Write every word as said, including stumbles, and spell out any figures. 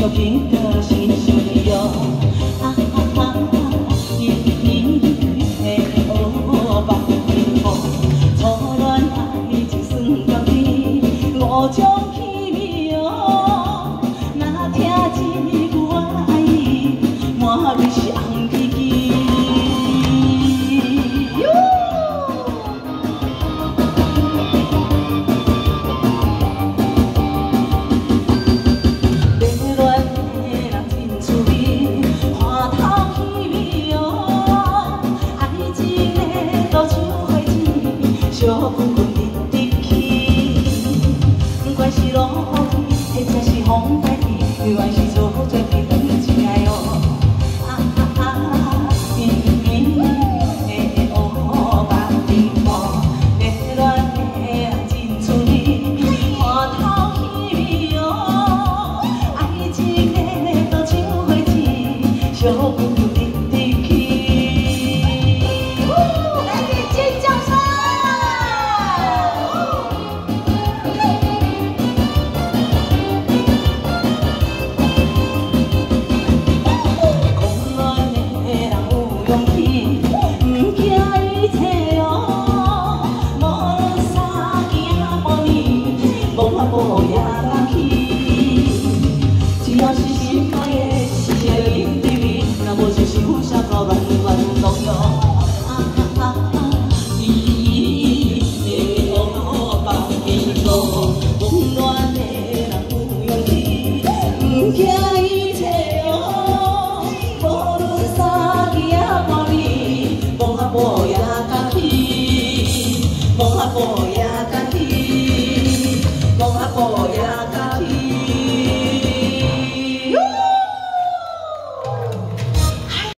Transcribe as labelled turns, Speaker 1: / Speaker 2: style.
Speaker 1: 小片的心上哟，啊啊啊！伊伊的乌白面孔，初恋爱情算到底，五种奇妙。若听一句我爱你，满嘴是红旗旗。 小滚滚直直去，不管是落雨天，或者是风大天，永远是做做彼此亲爱哦。啊啊啊！甜甜的乌白面孔，热恋的人真出力，看透奇妙。爱情的都像花枝，小滚滚直直去。来点尖叫声！ 只要是心爱的，是要忍对面，若无就是互相搞乱乱弄哟。啊啊啊！伊的乌白面孔，温暖的人有勇气，不惊。